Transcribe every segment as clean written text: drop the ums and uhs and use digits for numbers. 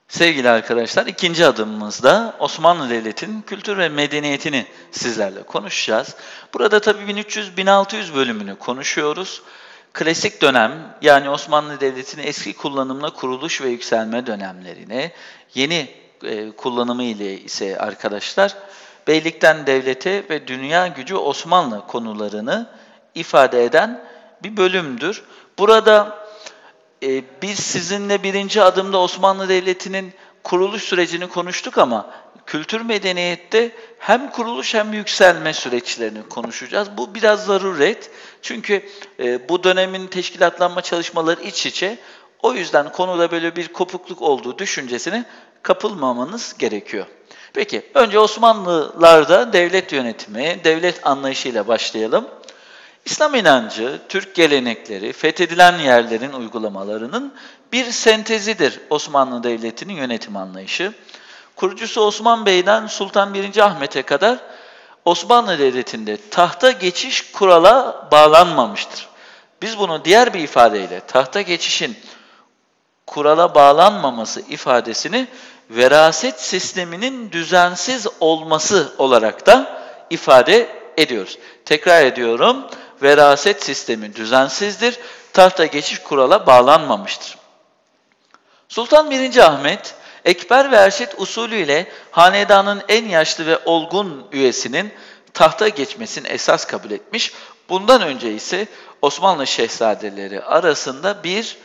Sevgili arkadaşlar, ikinci adımımızda Osmanlı Devleti'nin kültür ve medeniyetini sizlerle konuşacağız. Burada tabii 1300-1600 bölümünü konuşuyoruz. Klasik dönem, yani Osmanlı Devleti'nin eski kullanımla kuruluş ve yükselme dönemlerini, yeni kullanımı ile ise arkadaşlar, beylikten devlete ve dünya gücü Osmanlı konularını ifade eden bir bölümdür. Burada biz sizinle birinci adımda Osmanlı Devleti'nin kuruluş sürecini konuştuk ama kültür medeniyette hem kuruluş hem yükselme süreçlerini konuşacağız. Bu biraz zaruret. Çünkü bu dönemin teşkilatlanma çalışmaları iç içe. O yüzden konuda böyle bir kopukluk olduğu düşüncesine kapılmamanız gerekiyor. Peki, önce Osmanlılarda devlet yönetimi, devlet anlayışıyla başlayalım. İslam inancı, Türk gelenekleri, fethedilen yerlerin uygulamalarının bir sentezidir Osmanlı Devleti'nin yönetim anlayışı. Kurucusu Osman Bey'den Sultan 1. Ahmet'e kadar Osmanlı Devleti'nde tahta geçiş kurala bağlanmamıştır. Biz bunu diğer bir ifadeyle tahta geçişin kurala bağlanmaması ifadesini veraset sisteminin düzensiz olması olarak da ifade ediyoruz. Tekrar ediyorum, veraset sistemi düzensizdir, tahta geçiş kurala bağlanmamıştır. Sultan 1. Ahmet, Ekber ve Erşet usulüyle hanedanın en yaşlı ve olgun üyesinin tahta geçmesini esas kabul etmiş. Bundan önce ise Osmanlı şehzadeleri arasında bir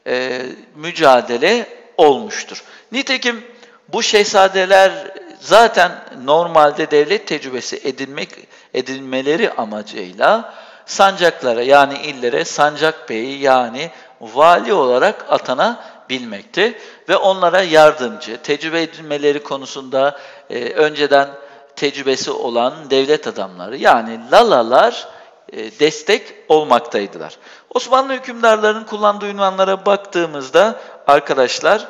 mücadele olmuştur. Nitekim bu şehzadeler zaten normalde devlet tecrübesi edinmeleri amacıyla sancaklara, yani illere sancak beyi, yani vali olarak atanabilmekte ve onlara yardımcı, tecrübe edinmeleri konusunda önceden tecrübesi olan devlet adamları, yani lalalar destek olmaktaydılar. Osmanlı hükümdarlarının kullandığı ünvanlara baktığımızda arkadaşlar,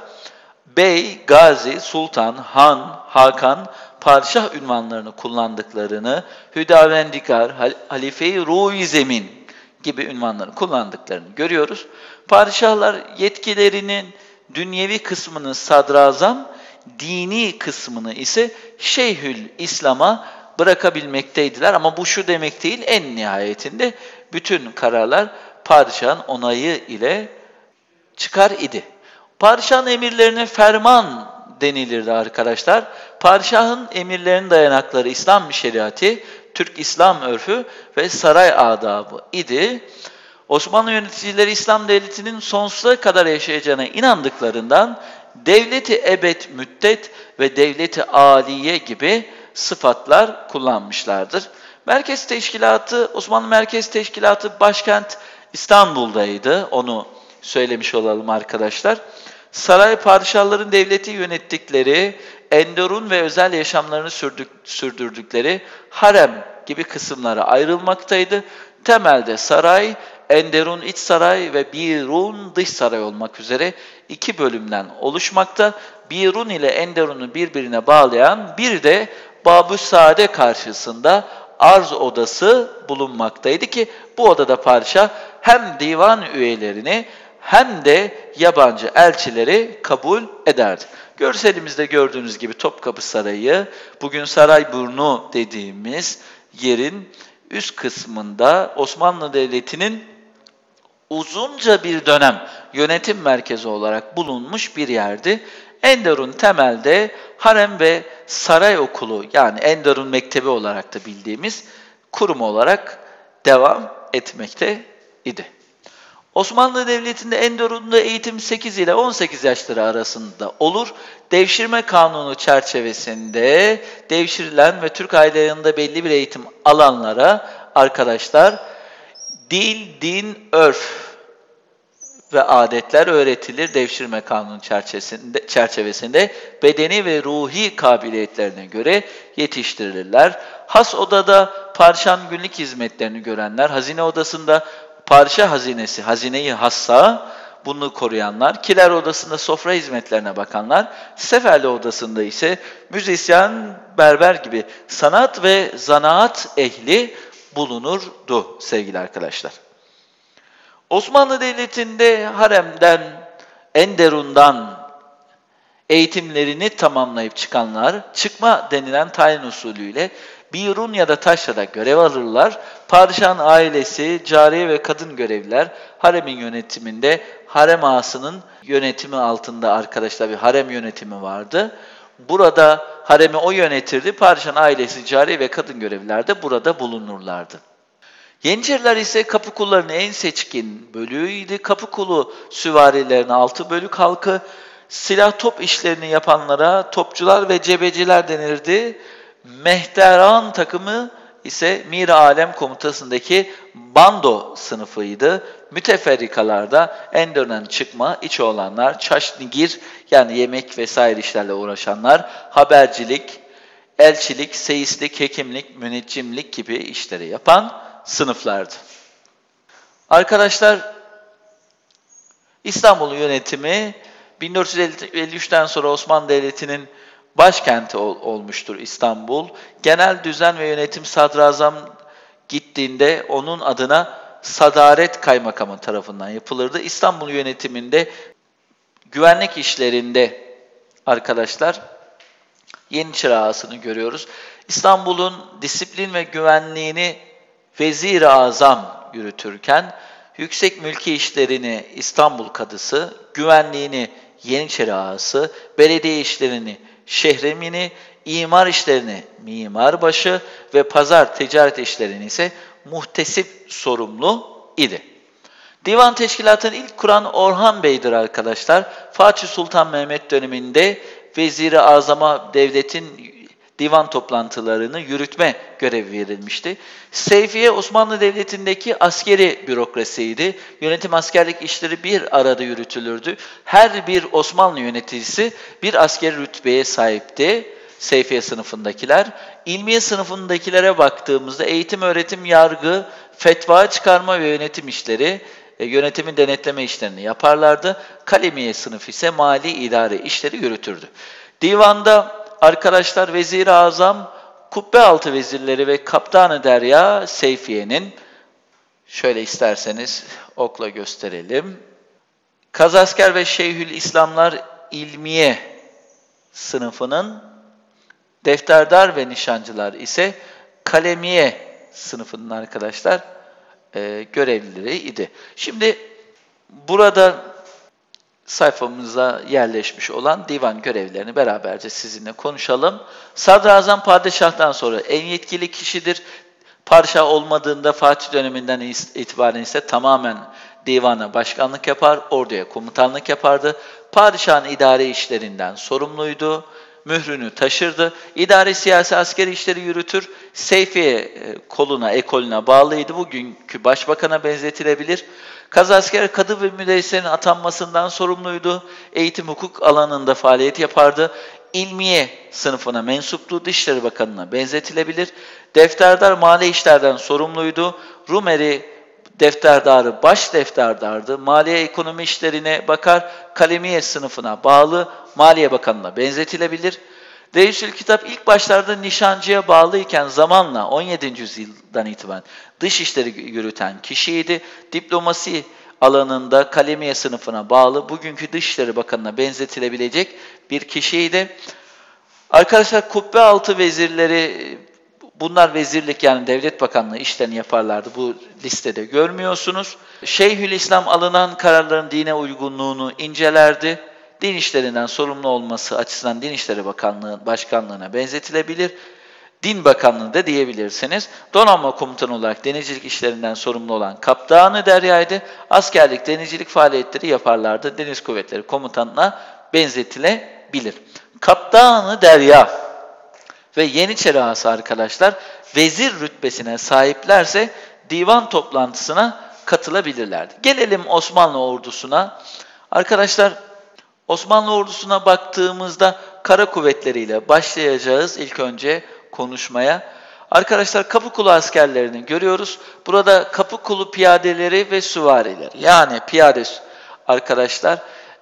bey, gazi, sultan, han, hakan, padişah ünvanlarını kullandıklarını, hüdavendikar, halife-i ruh-i zemin gibi ünvanları kullandıklarını görüyoruz. Padişahlar yetkilerinin dünyevi kısmını sadrazam, dini kısmını ise Şeyhül İslam'a bırakabilmekteydiler. Ama bu şu demek değil, en nihayetinde bütün kararlar padişahın onayı ile çıkar idi. Padişahın emirlerine ferman denilirdi arkadaşlar. Padişahın emirlerinin dayanakları İslam şeriatı, Türk İslam örfü ve saray adabı idi. Osmanlı yöneticileri İslam devletinin sonsuza kadar yaşayacağına inandıklarından devleti ebed müddet ve devleti aliye gibi sıfatlar kullanmışlardır. Merkez Teşkilatı, Osmanlı Merkez Teşkilatı başkent İstanbul'daydı. Onu söylemiş olalım arkadaşlar. Saray padişahların devleti yönettikleri, enderun ve özel yaşamlarını sürdürdükleri harem gibi kısımlara ayrılmaktaydı. Temelde saray, enderun iç saray ve birun dış saray olmak üzere iki bölümden oluşmakta. Birun ile enderunu birbirine bağlayan bir de Babü Saade karşısında arz odası bulunmaktaydı ki bu odada padişah hem divan üyelerini hem de yabancı elçileri kabul ederdi. Görselimizde gördüğünüz gibi Topkapı Sarayı, bugün Sarayburnu dediğimiz yerin üst kısmında Osmanlı Devleti'nin uzunca bir dönem yönetim merkezi olarak bulunmuş bir yerdi. Enderun temelde harem ve saray okulu, yani Enderun Mektebi olarak da bildiğimiz kurum olarak devam etmekte idi. Osmanlı Devleti'nde Enderun'da eğitim 8 ile 18 yaşları arasında olur. Devşirme kanunu çerçevesinde devşirilen ve Türk ailelerinde belli bir eğitim alanlara arkadaşlar dil, din, örf ve adetler öğretilir. Devşirme kanunu çerçevesinde bedeni ve ruhi kabiliyetlerine göre yetiştirilirler. Has odada padişahın günlük hizmetlerini görenler, hazine odasında padişah hazinesi, hazine-i hassa, bunu koruyanlar, kiler odasında sofra hizmetlerine bakanlar, seferli odasında ise müzisyen, berber gibi sanat ve zanaat ehli bulunurdu sevgili arkadaşlar. Osmanlı Devleti'nde haremden, enderundan Eğitimlerini tamamlayıp çıkanlar, çıkma denilen tayin usulüyle Birun ya da Taşra'da görev alırlar. Padişahın ailesi, cariye ve kadın görevliler haremin yönetiminde, harem ağasının yönetimi altında arkadaşlar bir harem yönetimi vardı. Burada haremi o yönetirdi, padişahın ailesi, cariye ve kadın görevliler de burada bulunurlardı. Yeniçeriler ise Kapıkuluların en seçkin bölüğüydü. Kapıkulu süvarilerine 6 bölük halkı, silah top işlerini yapanlara topçular ve cebeciler denirdi. Mehteran takımı ise Mir Alem komutasındaki bando sınıfıydı. Müteferrikalarda Enderun'dan çıkma, içi olanlar, çaşnigir yani yemek vesaire işlerle uğraşanlar, habercilik, elçilik, seyislik, hekimlik, müneccimlik gibi işleri yapan sınıflardı. Arkadaşlar, İstanbul'un yönetimi 1453'ten sonra Osmanlı Devleti'nin başkenti olmuştur İstanbul. Genel düzen ve yönetim sadrazam gittiğinde onun adına Sadaret Kaymakamı tarafından yapılırdı. İstanbul yönetiminde güvenlik işlerinde arkadaşlar Yeniçeri Ağası'nı görüyoruz. İstanbul'un disiplin ve güvenliğini Vezir-i Azam yürütürken yüksek mülki işlerini İstanbul Kadısı, güvenliğini Yeniçeri Ağası, belediye işlerini Şehremini, imar işlerini Mimarbaşı ve pazar ticaret işlerini ise Muhtesip sorumlu idi. Divan teşkilatını ilk kuran Orhan Bey'dir arkadaşlar. Fatih Sultan Mehmet döneminde Vezir-i Azam'a devletin divan toplantılarını yürütme görevi verilmişti. Seyfiye Osmanlı Devleti'ndeki askeri bürokrasiydi. Yönetim askerlik işleri bir arada yürütülürdü. Her bir Osmanlı yöneticisi bir askeri rütbeye sahipti. Seyfiye sınıfındakiler. İlmiye sınıfındakilere baktığımızda eğitim, öğretim, yargı, fetva çıkarma ve yönetim işleri, yönetimin denetleme işlerini yaparlardı. Kalemiye sınıfı ise mali idare işleri yürütürdü. Divanda arkadaşlar Vezir-i Azam, kubbealtı vezirleri ve Kaptanı Derya Seyfiye'nin, şöyle isterseniz okla gösterelim. Kazasker ve Şeyhülislamlar İlmiye sınıfının, defterdar ve nişancılar ise Kalemiye sınıfının arkadaşlar görevlileri idi. Şimdi burada sayfamıza yerleşmiş olan divan görevlerini beraberce sizinle konuşalım. Sadrazam padişahtan sonra en yetkili kişidir. Padişah olmadığında Fatih döneminden itibaren ise tamamen divana başkanlık yapar, orduya komutanlık yapardı. Padişahın idare işlerinden sorumluydu, mührünü taşırdı. İdari siyasi askeri işleri yürütür. Seyfiye koluna, ekolüne bağlıydı. Bugünkü başbakana benzetilebilir. Kazasker kadı ve müderrislerin atanmasından sorumluydu. Eğitim hukuk alanında faaliyet yapardı. İlmiye sınıfına mensuptu. Dışişleri Bakanı'na benzetilebilir. Defterdar mali işlerden sorumluydu. Rumeli defterdarı baş defterdardı. Maliye ekonomi işlerine bakar. Kalemiye sınıfına bağlı. Maliye Bakanı'na benzetilebilir. Reisülkitap ilk başlarda nişancıya bağlıyken zamanla 17. yüzyıldan itibaren dış işleri yürüten kişiydi. Diplomasi alanında Kalemiye sınıfına bağlı, bugünkü Dışişleri Bakanı'na benzetilebilecek bir kişiydi. Arkadaşlar kubbealtı vezirleri, bunlar vezirlik yani devlet bakanlığı işlerini yaparlardı. Bu listede görmüyorsunuz. Şeyhülislam alınan kararların dine uygunluğunu incelerdi. Din işlerinden sorumlu olması açısından Din İşleri Bakanlığı Başkanlığı'na benzetilebilir. Din Bakanlığı da diyebilirsiniz. Donanma Komutanı olarak denizcilik işlerinden sorumlu olan Kaptanı Derya'ydı. Askerlik, denizcilik faaliyetleri yaparlardı. Deniz Kuvvetleri Komutanı'na benzetilebilir. Kaptanı Derya ve Yeniçeri Ağası arkadaşlar vezir rütbesine sahiplerse divan toplantısına katılabilirlerdi. Gelelim Osmanlı ordusuna. Arkadaşlar Osmanlı ordusuna baktığımızda kara kuvvetleriyle başlayacağız ilk önce konuşmaya. Arkadaşlar Kapıkulu askerlerini görüyoruz. Burada Kapıkulu piyadeleri ve süvarileri. Yani piyade arkadaşlar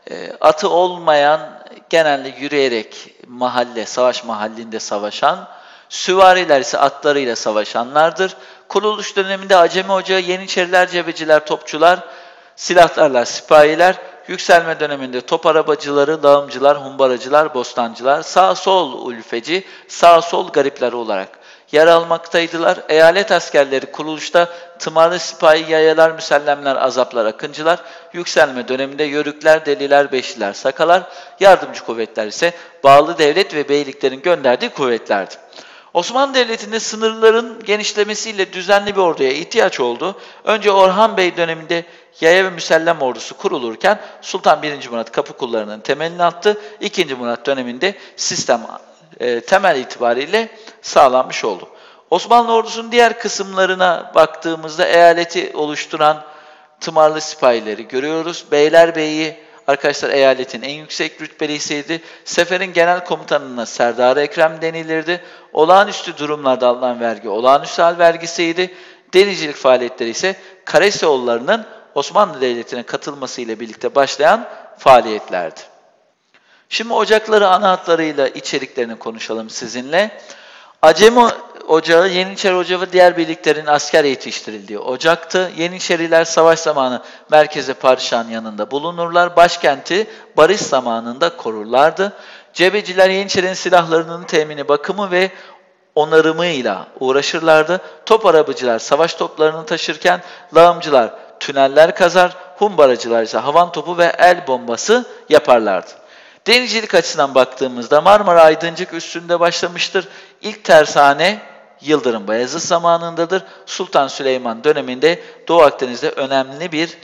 atı olmayan, genelde yürüyerek savaş mahallinde savaşan, süvariler ise atlarıyla savaşanlardır. Kuruluş döneminde Acemi Ocağı, Yeniçeriler, Cebeciler, Topçular, silahlarla sipahiler, yükselme döneminde top arabacıları, lağımcılar, humbaracılar, bostancılar, sağ-sol ulufeci, sağ-sol garipler olarak yer almaktaydılar. Eyalet askerleri kuruluşta tımarlı sipahi, yayalar, müsellemler, azaplar, akıncılar, yükselme döneminde yörükler, deliler, beşliler, sakalar, yardımcı kuvvetler ise bağlı devlet ve beyliklerin gönderdiği kuvvetlerdi. Osmanlı Devleti'nde sınırların genişlemesiyle düzenli bir orduya ihtiyaç oldu. Önce Orhan Bey döneminde yaya ve müsellem ordusu kurulurken Sultan 1. Murat Kapıkulları'nın temelini attı. 2. Murat döneminde sistem temel itibariyle sağlanmış oldu. Osmanlı ordusunun diğer kısımlarına baktığımızda eyaleti oluşturan tımarlı sipahileri görüyoruz. Beylerbeyi arkadaşlar eyaletin en yüksek rütbelisiydi. Seferin genel komutanına Serdar Ekrem denilirdi. Olağanüstü durumlarda alınan vergi olağanüstü hal vergisiydi. Denizcilik faaliyetleri ise Karaseoğulları'nın Osmanlı Devleti'ne katılmasıyla birlikte başlayan faaliyetlerdi. Şimdi ocakları ana hatlarıyla içeriklerini konuşalım sizinle. Acemi Ocağı, Yeniçeri Ocağı ve diğer birliklerin asker yetiştirildiği ocaktı. Yeniçeriler savaş zamanı merkeze padişahın yanında bulunurlar. Başkenti barış zamanında korurlardı. Cebeciler Yeniçerilerin silahlarının temini, bakımı ve onarımıyla uğraşırlardı. Top arabacılar savaş toplarını taşırken lağımcılar tüneller kazar, humbaracılar ise havan topu ve el bombası yaparlardı. Denizcilik açısından baktığımızda Marmara Aydıncık üstünde başlamıştır. İlk tersane Yıldırım Bayezid zamanındadır. Sultan Süleyman döneminde Doğu Akdeniz'de önemli bir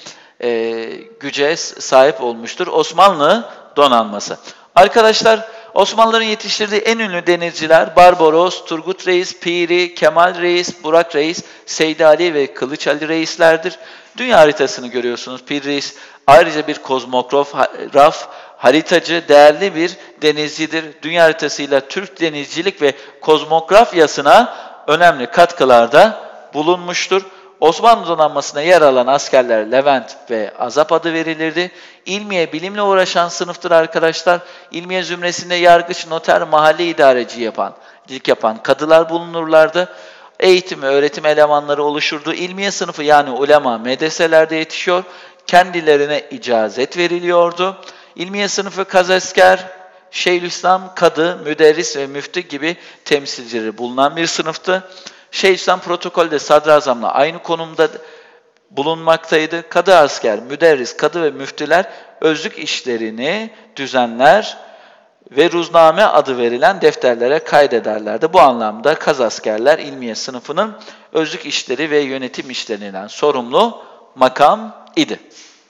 güce sahip olmuştur. Osmanlı donanması. Arkadaşlar Osmanlıların yetiştirdiği en ünlü denizciler Barbaros, Turgut Reis, Piri, Kemal Reis, Burak Reis, Seydi Ali ve Kılıç Ali Reislerdir. Dünya haritasını görüyorsunuz. Piri Reis ayrıca bir kozmograf, haritacı, değerli bir denizcidir. Dünya haritasıyla Türk denizcilik ve kozmografyasına önemli katkılarda bulunmuştur. Osmanlı donanmasına yer alan askerler Levent ve Azap adı verilirdi. İlmiye bilimle uğraşan sınıftır arkadaşlar. İlmiye zümresinde yargıç, noter, mahalle idareci yapan kadılar bulunurlardı. Eğitim ve öğretim elemanları oluşurdu. İlmiye sınıfı yani ulema medreselerde yetişiyor. Kendilerine icazet veriliyordu. İlmiye sınıfı kazasker, Şeyhülislam, kadı, müderris ve müftü gibi temsilcileri bulunan bir sınıftı. Şeyhülislam protokolde sadrazamla aynı konumda bulunmaktaydı. Kadı asker, müderris, kadı ve müftüler özlük işlerini düzenler ve ruzname adı verilen defterlere kaydederlerdi. Bu anlamda kazaskerler ilmiye sınıfının özlük işleri ve yönetim işlerinden sorumlu makam idi.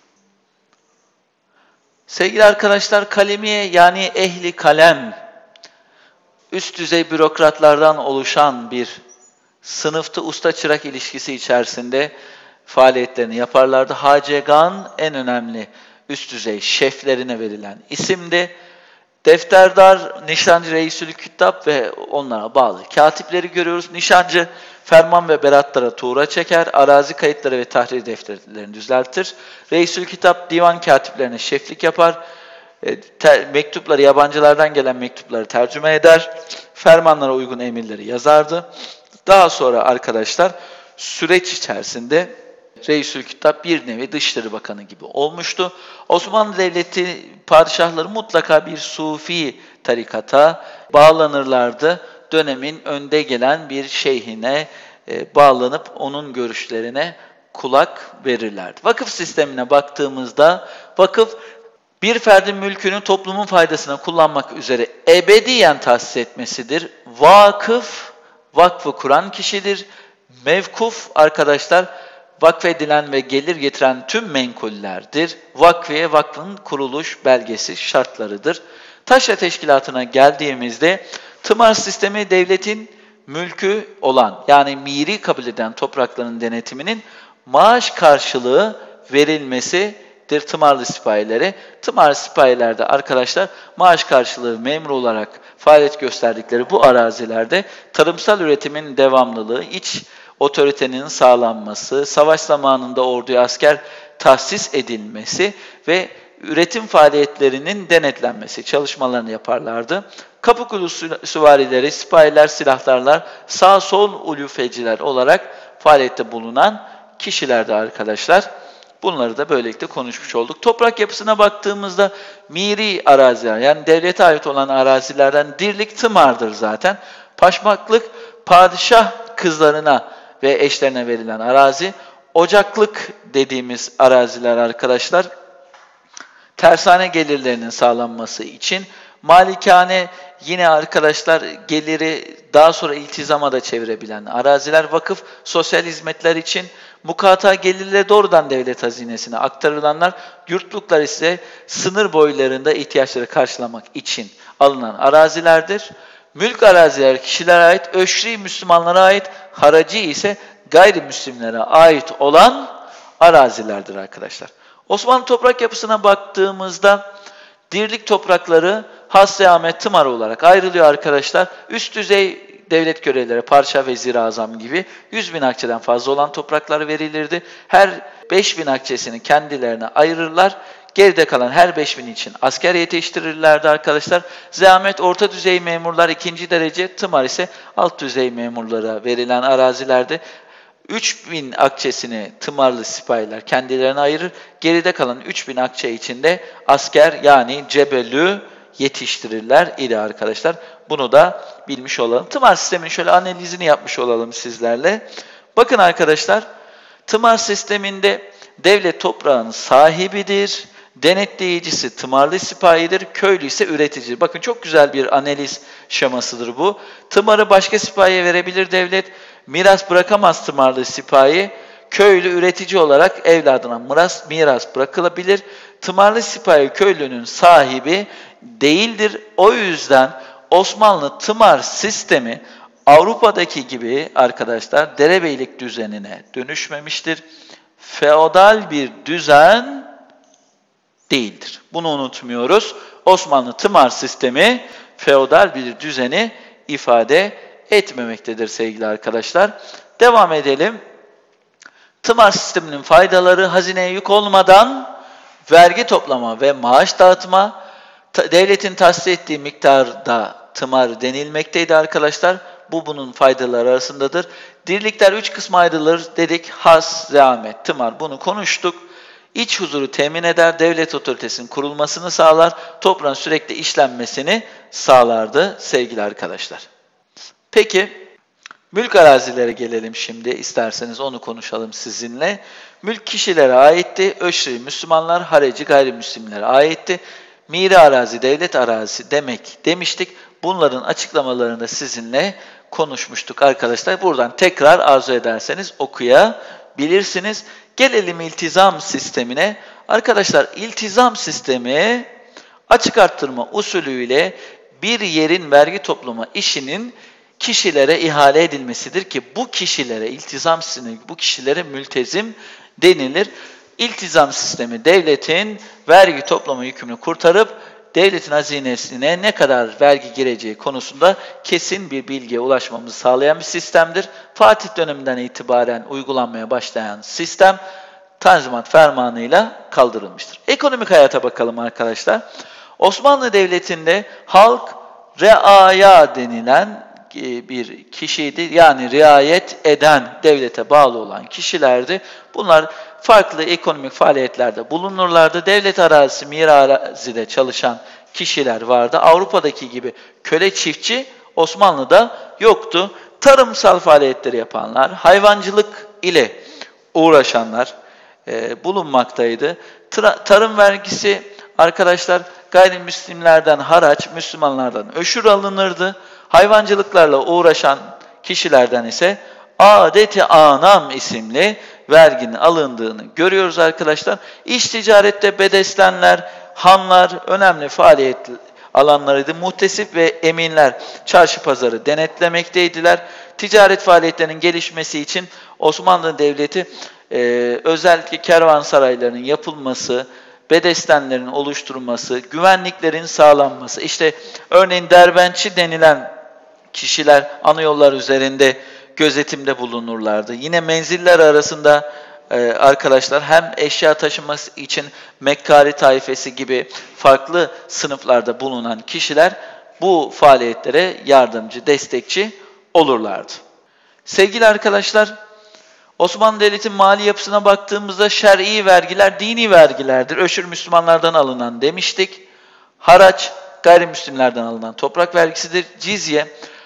Sevgili arkadaşlar, kalemiye yani ehli kalem, üst düzey bürokratlardan oluşan bir sınıftı. Usta-çırak ilişkisi içerisinde faaliyetlerini yaparlardı. Hacegan en önemli üst düzey şeflerine verilen isimdi. Defterdar, nişancı, reisülküttab ve onlara bağlı katipleri görüyoruz. Nişancı ferman ve beratlara tuğra çeker, arazi kayıtları ve tahrir defterlerini düzeltir. Reisülküttab divan katiplerine şeflik yapar, mektupları, yabancılardan gelen mektupları tercüme eder, fermanlara uygun emirleri yazardı. Daha sonra arkadaşlar süreç içerisinde Reisülküttab bir nevi Dışişleri Bakanı gibi olmuştu. Osmanlı Devleti padişahları mutlaka bir Sufi tarikata bağlanırlardı. Dönemin önde gelen bir şeyhine bağlanıp onun görüşlerine kulak verirlerdi. Vakıf sistemine baktığımızda vakıf bir ferdin mülkünü toplumun faydasına kullanmak üzere ebediyen tahsis etmesidir. Vakıf, vakfı kuran kişidir. Mevkuf arkadaşlar, vakfedilen ve gelir getiren tüm menkullerdir. Vakfiye, vakfın kuruluş belgesi şartlarıdır. Taşra Teşkilatı'na geldiğimizde tımar sistemi devletin mülkü olan yani miri kabul eden toprakların denetiminin maaş karşılığı verilmesidir tımarlı sipahilere. Tımarlı sipahilerde arkadaşlar maaş karşılığı memur olarak faaliyet gösterdikleri bu arazilerde tarımsal üretimin devamlılığı, iç otoritenin sağlanması, savaş zamanında orduya asker tahsis edilmesi ve üretim faaliyetlerinin denetlenmesi çalışmalarını yaparlardı. Kapıkulu süvarileri, sipahiler, silahlarlar, sağ-sol ulufeciler olarak faaliyette bulunan kişilerdi arkadaşlar. Bunları da böylelikle konuşmuş olduk. Toprak yapısına baktığımızda miri araziler, yani devlete ait olan arazilerden dirlik tımardır zaten. Paşmaklık padişah kızlarına ve eşlerine verilen arazi. Ocaklık dediğimiz araziler arkadaşlar, tersane gelirlerinin sağlanması için. Malikane yine arkadaşlar geliri daha sonra iltizama da çevirebilen araziler. Vakıf sosyal hizmetler için. Mukata gelirleri doğrudan devlet hazinesine aktarılanlar. Yurtluklar ise sınır boylarında ihtiyaçları karşılamak için alınan arazilerdir. Mülk araziler kişilere ait, öşri Müslümanlara ait, haraci ise gayrimüslimlere ait olan arazilerdir arkadaşlar. Osmanlı toprak yapısına baktığımızda dirlik toprakları Hasre Ahmet Tımar olarak ayrılıyor arkadaşlar. Üst düzey devlet görevlileri, Padişah, Vezir-i Azam gibi 100.000 akçeden fazla olan topraklar verilirdi. Her 5.000 akçesini kendilerine ayırırlar. Geride kalan her 5.000 için asker yetiştirirlerdi arkadaşlar. Zahmet orta düzey memurlar 2. derece, tımar ise alt düzey memurlara verilen arazilerde. 3.000 akçesini tımarlı sipahiler kendilerine ayırır. Geride kalan 3.000 akçe içinde asker yani cebelü yetiştirirler idi arkadaşlar. Bunu da bilmiş olalım. Tımar sisteminin şöyle analizini yapmış olalım sizlerle. Bakın arkadaşlar, tımar sisteminde devlet toprağın sahibidir. Denetleyicisi tımarlı sipahidir, köylü ise üreticidir. Bakın çok güzel bir analiz şemasıdır bu. Tımarı başka sipahiye verebilir devlet. Miras bırakamaz tımarlı sipahi. Köylü üretici olarak evladına miras bırakılabilir. Tımarlı sipahi köylünün sahibi değildir. O yüzden Osmanlı tımar sistemi Avrupa'daki gibi arkadaşlar derebeylik düzenine dönüşmemiştir. Feodal bir düzen değildir. Bunu unutmuyoruz. Osmanlı tımar sistemi feodal bir düzeni ifade etmemektedir sevgili arkadaşlar. Devam edelim. Tımar sisteminin faydaları: hazineye yük olmadan vergi toplama ve maaş dağıtma, devletin tahsis ettiği miktarda tımar denilmekteydi arkadaşlar. Bu bunun faydaları arasındadır. Dirlikler 3 kısma ayrılır dedik. Has, zahmet, tımar, bunu konuştuk. İç huzuru temin eder, devlet otoritesinin kurulmasını sağlar, toprağın sürekli işlenmesini sağlardı sevgili arkadaşlar. Peki, mülk arazilere gelelim şimdi, isterseniz onu konuşalım sizinle. Mülk kişilere aitti, öşri Müslümanlar, hareci gayrimüslimlere aitti. Miri arazi, devlet arazisi demiştik. Bunların açıklamalarını da sizinle konuşmuştuk arkadaşlar. Buradan tekrar arzu ederseniz okuyabilirsiniz. Gelelim iltizam sistemine. Arkadaşlar iltizam sistemi açık arttırma usulüyle bir yerin vergi toplama işinin kişilere ihale edilmesidir ki bu kişilere iltizam sistemi, bu kişilere mültezim denilir. İltizam sistemi devletin vergi toplama yükümünü kurtarıp devletin hazinesine ne kadar vergi gireceği konusunda kesin bir bilgiye ulaşmamızı sağlayan bir sistemdir. Fatih döneminden itibaren uygulanmaya başlayan sistem Tanzimat Fermanı'yla kaldırılmıştır. Ekonomik hayata bakalım arkadaşlar. Osmanlı Devleti'nde halk reaya denilen bir kişiydi. Yani riayet eden, devlete bağlı olan kişilerdi. Bunlar farklı ekonomik faaliyetlerde bulunurlardı. Devlet arazisi, miri arazide çalışan kişiler vardı. Avrupa'daki gibi köle çiftçi Osmanlı'da yoktu. Tarımsal faaliyetleri yapanlar, hayvancılık ile uğraşanlar bulunmaktaydı. Tarım vergisi arkadaşlar gayrimüslimlerden haraç, Müslümanlardan öşür alınırdı. Hayvancılıklarla uğraşan kişilerden ise adet-i anam isimli verginin alındığını görüyoruz arkadaşlar. İç ticarette bedestenler, hanlar önemli faaliyet alanlarıydı. Muhtesip ve eminler çarşı pazarı denetlemekteydiler. Ticaret faaliyetlerinin gelişmesi için Osmanlı Devleti özellikle kervansaraylarının yapılması, bedestenlerin oluşturulması, güvenliklerin sağlanması, işte örneğin derbentçi denilen kişiler ana yollar üzerinde gözetimde bulunurlardı. Yine menziller arasında arkadaşlar hem eşya taşıması için Mekkari taifesi gibi farklı sınıflarda bulunan kişiler bu faaliyetlere yardımcı, destekçi olurlardı. Sevgili arkadaşlar, Osmanlı Devleti'nin mali yapısına baktığımızda şer'i vergiler dini vergilerdir. Öşür Müslümanlardan alınan demiştik. Haraç gayrimüslimlerden alınan toprak vergisidir. Cizye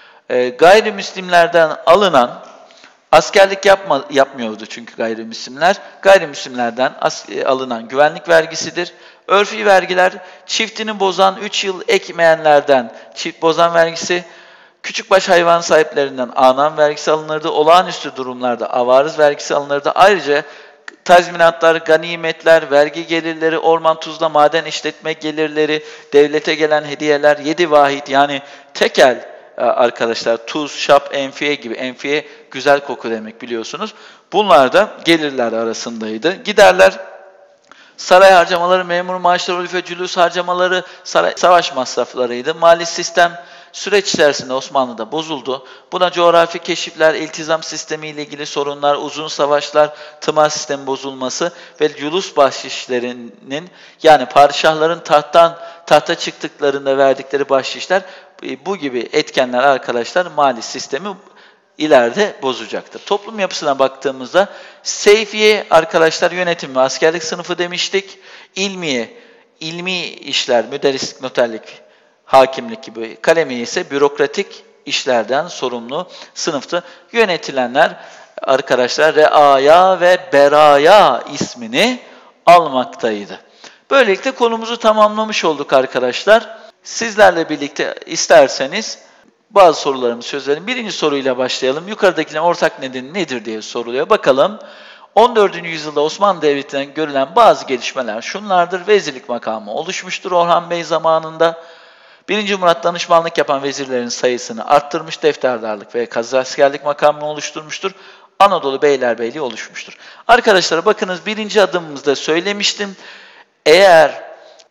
gayrimüslimlerden alınan, askerlik yapmıyordu çünkü gayrimüslimler. Gayrimüslimlerden alınan güvenlik vergisidir. Örfi vergiler, çiftini bozan 3 yıl ekmeyenlerden çift bozan vergisi, küçükbaş hayvan sahiplerinden anam vergisi alınırdı. Olağanüstü durumlarda avarız vergisi alınırdı. Ayrıca tazminatlar, ganimetler, vergi gelirleri, orman tuzla maden işletme gelirleri, devlete gelen hediyeler, 7 vahit yani tekel arkadaşlar, tuz, şap, enfiye gibi. Enfiye güzel koku demek biliyorsunuz. Bunlar da gelirler arasındaydı. Giderler, saray harcamaları, memur maaşları, ulufe cülüs harcamaları, savaş masraflarıydı. Mali sistem süreç içerisinde Osmanlı'da bozuldu. Buna coğrafi keşifler, iltizam sistemi ile ilgili sorunlar, uzun savaşlar, tımar sistemi bozulması ve culus bahşişlerinin, yani padişahların tahta çıktıklarında verdikleri bahşişler, bu gibi etkenler arkadaşlar mali sistemi ileride bozacaktır. Toplum yapısına baktığımızda seyfiye arkadaşlar yönetim ve askerlik sınıfı demiştik. İlmiye, ilmi işler, müderrislik, noterlik, hakimlik gibi. Kalemiye ise bürokratik işlerden sorumlu sınıftı. Yönetilenler arkadaşlar reaya ve beraya ismini almaktaydı. Böylelikle konumuzu tamamlamış olduk arkadaşlar. Sizlerle birlikte isterseniz bazı sorularımızı çözelim. Birinci soruyla başlayalım. Yukarıdakilerin ortak nedeni nedir diye soruluyor. Bakalım. 14. yüzyılda Osmanlı Devleti'nden görülen bazı gelişmeler şunlardır. Vezirlik makamı oluşmuştur Orhan Bey zamanında. 1. Murat danışmanlık yapan vezirlerin sayısını arttırmış, defterdarlık ve kazaskerlik makamını oluşturmuştur. Anadolu Beylerbeyliği oluşmuştur. Arkadaşlar bakınız, birinci adımımızda söylemiştim. Eğer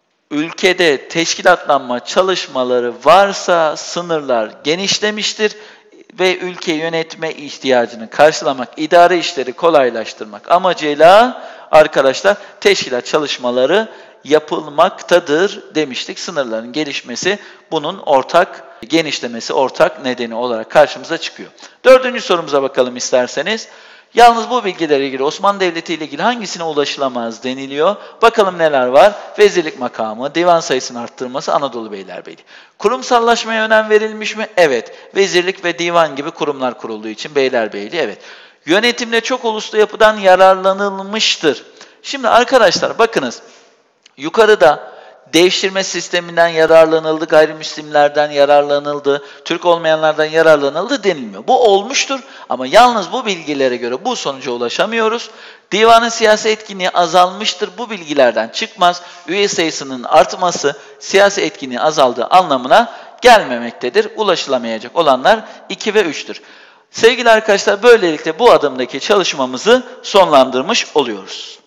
ülkede teşkilatlanma çalışmaları varsa sınırlar genişlemiştir ve ülke yönetme ihtiyacını karşılamak, idare işleri kolaylaştırmak amacıyla arkadaşlar teşkilat çalışmaları yapılmaktadır demiştik. Sınırların gelişmesi bunun ortak genişlemesi, ortak nedeni olarak karşımıza çıkıyor. 4. sorumuza bakalım isterseniz. Yalnız bu bilgilere ilgili Osmanlı Devleti ile ilgili hangisine ulaşılamaz deniliyor. Bakalım neler var? Vezirlik makamı, divan sayısının arttırılması, Anadolu Beylerbeyliği. Kurumsallaşmaya önem verilmiş mi? Evet. Vezirlik ve divan gibi kurumlar kurulduğu için Beylerbeyliği, evet. Yönetimde çok uluslu yapıdan yararlanılmıştır. Şimdi arkadaşlar bakınız, yukarıda devşirme sisteminden yararlanıldı, gayrimüslimlerden yararlanıldı, Türk olmayanlardan yararlanıldı denilmiyor. Bu olmuştur ama yalnız bu bilgilere göre bu sonuca ulaşamıyoruz. Divanın siyasi etkinliği azalmıştır. Bu bilgilerden çıkmaz. Üye sayısının artması siyasi etkinliği azaldığı anlamına gelmemektedir. Ulaşılamayacak olanlar 2 ve 3'tür. Sevgili arkadaşlar, böylelikle bu adımdaki çalışmamızı sonlandırmış oluyoruz.